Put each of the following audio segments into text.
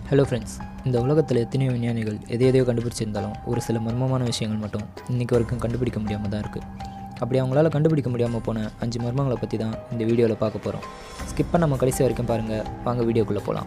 Hello friends, இந்த உலகத்தில் எத்தனையோ விஞ்ஞானிகள் எதையோ கண்டுபிடிச்சிருந்தாலும் ஒரு சில மர்மமான விஷயங்கள் மட்டும் இன்றைக்கி வரைக்கும் கண்டுபிடிக்க முடியாமல் தான் இருக்குது. அப்படி அவங்களால கண்டுபிடிக்க முடியாமல் போன 5 மர்மங்களை பற்றி தான் இந்த வீடியோவில் பார்க்க போகிறோம். ஸ்கிப் பண்ண நம்ம கடைசி வரைக்கும் பாருங்கள். வாங்க வீடியோக்குள்ளே போகலாம்.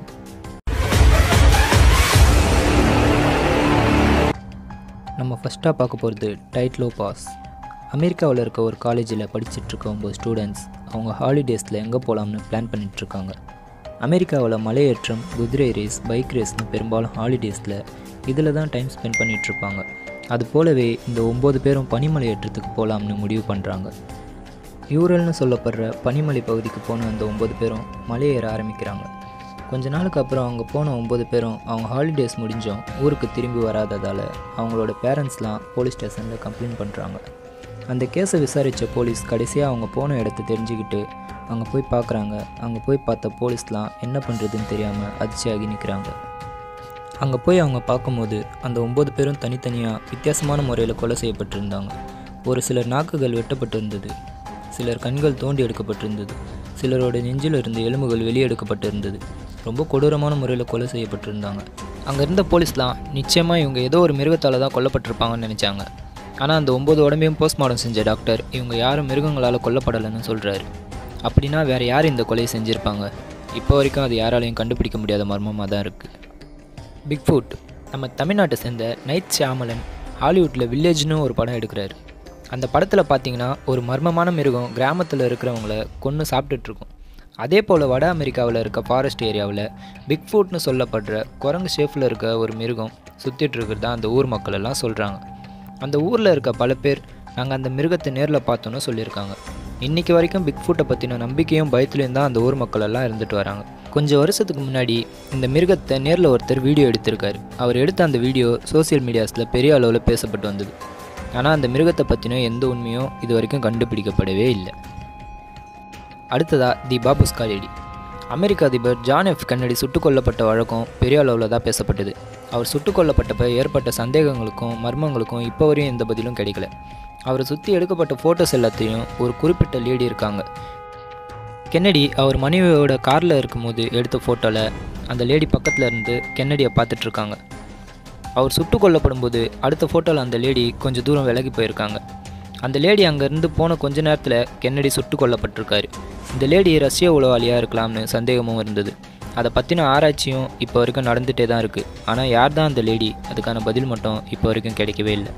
நம்ம ஃபஸ்ட்டாக பார்க்க போகிறது டைட் லோ பாஸ். அமெரிக்காவில் இருக்க ஒரு காலேஜில் படிச்சுட்ருக்க 9 ஸ்டூடெண்ட்ஸ் அவங்க ஹாலிடேஸில் எங்கே போகலாம்னு பிளான் பண்ணிகிட்ருக்காங்க. அமெரிக்காவில் மலையேற்றம், குதிரை ரேஸ், பைக் ரேஸ்னு பெரும்பாலும் ஹாலிடேஸில் இதில் தான் டைம் ஸ்பெண்ட் பண்ணிகிட்ருப்பாங்க. அது போலவே இந்த 9 பேரும் பனிமலையேற்றத்துக்கு போகலாம்னு முடிவு பண்ணுறாங்க. யூரல்னு சொல்லப்படுற பனிமலை பகுதிக்கு போன அந்த 9 பேரும் மலையேற ஆரம்பிக்கிறாங்க. கொஞ்ச நாளுக்கு அப்புறம் அவங்க போன 9 பேரும் அவங்க ஹாலிடேஸ் முடிஞ்சோம் ஊருக்கு திரும்பி வராததால் அவங்களோட பேரண்ட்ஸ்லாம் போலீஸ் ஸ்டேஷனில் கம்ப்ளைண்ட் பண்ணுறாங்க. அந்த கேஸை விசாரித்த போலீஸ் கடைசியாக அவங்க போன இடத்த தெரிஞ்சுக்கிட்டு அங்கே போய் பார்க்குறாங்க. அங்கே போய் பார்த்த போலீஸ்லாம் என்ன பண்ணுறதுன்னு தெரியாமல் அதிர்ச்சியாகி நிற்கிறாங்க. அங்கே போய் அவங்க பார்க்கும்போது அந்த 9 பேரும் தனித்தனியாக வித்தியாசமான முறையில் கொலை செய்யப்பட்டிருந்தாங்க. ஒரு சிலர் நாக்குகள் வெட்டப்பட்டிருந்தது, சிலர் கண்கள் தோண்டி எடுக்கப்பட்டிருந்தது, சிலரோட நெஞ்சில் இருந்து எலும்புகள் வெளியே எடுக்கப்பட்டிருந்தது. ரொம்ப கொடூரமான முறையில் கொலை செய்யப்பட்டிருந்தாங்க. அங்கே இருந்த போலீஸ்லாம் நிச்சயமாக இவங்க ஏதோ ஒரு மிருகத்தால் தான் கொல்லப்பட்டிருப்பாங்கன்னு நினச்சாங்க. ஆனால் அந்த 9 உடம்பையும் போஸ்ட்மார்ட்டம் செஞ்ச டாக்டர் இவங்க யாரும் மிருகங்களால் கொல்லப்படலைன்னு சொல்கிறாரு. அப்படின்னா வேறு யார் இந்த கொலையை செஞ்சுருப்பாங்க? இப்போ வரைக்கும் அது யாராலையும் கண்டுபிடிக்க முடியாத மர்மமாக தான் இருக்குது. பிக்ஃபுட். நம்ம தமிழ்நாட்டை சேர்ந்த நைட் ஷியாமலன் ஹாலிவுட்டில் வில்லேஜ்னு ஒரு படம் எடுக்கிறாரு. அந்த படத்தில் பார்த்தீங்கன்னா ஒரு மர்மமான மிருகம் கிராமத்தில் இருக்கிறவங்கள கொன்று சாப்பிட்டுட்ருக்கும். அதே போல் வட அமெரிக்காவில் இருக்க ஃபாரஸ்ட் ஏரியாவில் பிக்ஃபுட்னு சொல்லப்படுற குரங்கு ஷேஃபில் இருக்க ஒரு மிருகம் சுற்றிட்டுருக்கிறது தான் அந்த ஊர் மக்கள் எல்லாம் சொல்கிறாங்க. அந்த ஊரில் இருக்க பல பேர் நாங்கள் அந்த மிருகத்தை நேரில் பார்த்தோன்னு சொல்லியிருக்காங்க. இன்றைக்கி வரைக்கும் பிக்ஃபுட்டை பற்றின நம்பிக்கையும் பயத்துலேயும் தான் அந்த ஊர் மக்கள் எல்லாம் இருந்துட்டு வராங்க. கொஞ்சம் வருஷத்துக்கு முன்னாடி இந்த மிருகத்தை நேரில் ஒருத்தர் வீடியோ எடுத்திருக்காரு. அவர் எடுத்த அந்த வீடியோ சோசியல் மீடியாஸில் பெரிய அளவில் பேசப்பட்டு வந்தது. ஆனால் அந்த மிருகத்தை பற்றின எந்த உண்மையும் இது வரைக்கும் கண்டுபிடிக்கப்படவே இல்லை. அடுத்ததாக தி பாபுஸ்கா லேடி. அமெரிக்க அதிபர் ஜான் எஃப் கென்னடி சுட்டுக் கொல்லப்பட்ட வழக்கம் பெரிய அளவில் தான் பேசப்பட்டது. அவர் சுட்டுக் கொல்லப்பட்டப்போ ஏற்பட்ட சந்தேகங்களுக்கும் மர்மங்களுக்கும் இப்போ வரையும் எந்த பதிலும் கிடைக்கல. அவரை சுற்றி எடுக்கப்பட்ட ஃபோட்டோஸ் எல்லாத்தையும் ஒரு குறிப்பிட்ட லேடி இருக்காங்க. கென்னடி அவர் மனைவியோட காரில் இருக்கும்போது எடுத்த ஃபோட்டோவில் அந்த லேடி பக்கத்தில் இருந்து கென்னடியை பார்த்துட்ருக்காங்க. அவர் சுட்டுக் கொல்லப்படும்போது அடுத்த ஃபோட்டோவில் அந்த லேடி கொஞ்சம் தூரம் விலகி போயிருக்காங்க. அந்த லேடி அங்கேருந்து போன கொஞ்ச நேரத்தில் கென்னடி சுட்டுக் கொல்லப்பட்டிருக்காரு. இந்த லேடி ரஷ்ய உளவாளியாக இருக்கலாம்னு சந்தேகமும் இருந்தது. அதை பற்றின ஆராய்ச்சியும் இப்போ வரைக்கும் நடந்துகிட்டே தான் இருக்குது. ஆனால் யார் தான் அந்த லேடி, அதுக்கான பதில் மட்டும் இப்போ வரைக்கும் கிடைக்கவே இல்லை.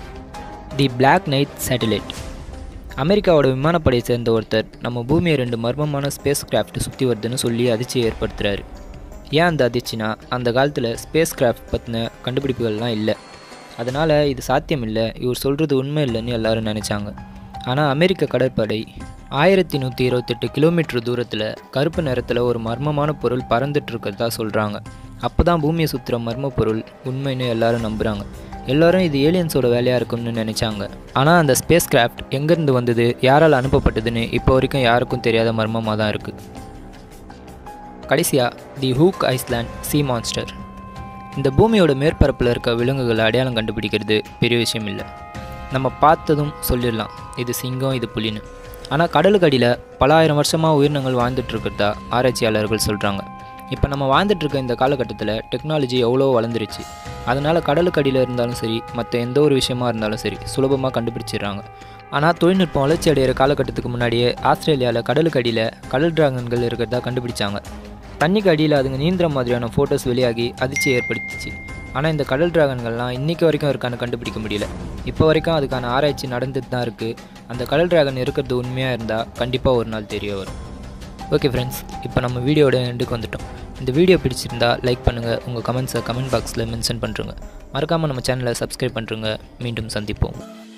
The black knight satellite. அமெரிக்காவோட விமானப்படையை சேர்ந்த ஒருத்தர் நம்ம பூமியை 2 மர்மமான ஸ்பேஸ் கிராஃப்ட் சுற்றி வருதுன்னு சொல்லி அதிர்ச்சியை ஏற்படுத்துகிறாரு. ஏன் அந்த அதிர்ச்சினா, அந்த காலத்தில் ஸ்பேஸ் கிராஃப்ட் பற்றின கண்டுபிடிப்புகள்லாம் இல்லை. அதனால் இது சாத்தியம் இல்லை, இவர் சொல்கிறது உண்மை இல்லைன்னு எல்லோரும் நினச்சாங்க. ஆனால் அமெரிக்க கடற்படை 1128 கிலோமீட்டர் தூரத்தில் கருப்பு நிறத்தில் ஒரு மர்மமான பொருள் பறந்துட்டு இருக்கிறதா சொல்கிறாங்க. அப்போ தான் பூமியை சுற்றுற மர்ம பொருள் உண்மைன்னு எல்லோரும் நம்புகிறாங்க. எல்லோரும் இது ஏலியன்ஸோட வேலையாக இருக்கும்னு நினச்சாங்க. ஆனால் அந்த ஸ்பேஸ் கிராஃப்ட் எங்கேருந்து வந்தது, யாரால் அனுப்பப்பட்டதுன்னு இப்போ வரைக்கும் யாருக்கும் தெரியாத மர்மமாக தான் இருக்குது. கடைசியாக the Hook Island sea monster. இந்த பூமியோட மேற்பரப்பில் இருக்க விலங்குகளை அடையாளம் கண்டுபிடிக்கிறது பெரிய விஷயம் இல்லை. நம்ம பார்த்ததும் சொல்லிடலாம் இது சிங்கம், இது புலின்னு. ஆனால் கடலுக்கு அடியில் பல ஆயிரம் வருஷமாக உயிரினங்கள் வாழ்ந்துட்டுருக்கிறதா ஆராய்ச்சியாளர்கள் சொல்கிறாங்க. இப்போ நம்ம வாழ்ந்துட்டுருக்க இந்த காலகட்டத்தில் டெக்னாலஜி எவ்வளோ வளர்ந்துருச்சு. அதனால் கடலுக்கு அடியில் இருந்தாலும் சரி, மற்ற எந்த ஒரு விஷயமா இருந்தாலும் சரி சுலபமாக கண்டுபிடிச்சிடுறாங்க. ஆனால் தொழில்நுட்பம் வளர்ச்சி அடைகிற காலகட்டத்துக்கு முன்னாடியே ஆஸ்திரேலியாவில் கடலுக்கு அடியில் கடல் டிராகன்கள் இருக்கிறதா கண்டுபிடிச்சாங்க. தண்ணிக்கு அடியில் அதுங்க நீந்துற மாதிரியான ஃபோட்டோஸ் வெளியாகி அதிர்ச்சியை ஏற்படுத்திச்சு. ஆனால் இந்த கடல் டிராகன்கள்லாம் இன்றைக்கி வரைக்கும் இருக்கான்னு கண்டுபிடிக்க முடியல. இப்போ வரைக்கும் அதுக்கான ஆராய்ச்சி நடந்துட்டு தான் இருக்குது. அந்த கடல் டிராகன் இருக்கிறது உண்மையாக இருந்தால் கண்டிப்பாக ஒரு நாள் தெரிய வரும். ஓகே ஃப்ரெண்ட்ஸ், இப்போ நம்ம வீடியோட எண்டுக்கு வந்துட்டோம். இந்த வீடியோ பிடிச்சிருந்தா லைக் பண்ணுங்கள், உங்கள் கமெண்ட்ஸை கமெண்ட் பாக்ஸில் மென்ஷன் பண்ணுறங்க. மறக்காமல் நம்ம சேனலை சப்ஸ்கிரைப் பண்ணுறங்க. மீண்டும் சந்திப்போம்.